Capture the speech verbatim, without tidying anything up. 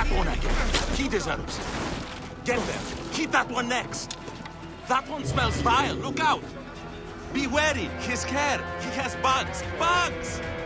that one again. He deserves it. Get there. Keep that one next. That one smells vile. Look out. Be wary. His care. He has bugs. Bugs!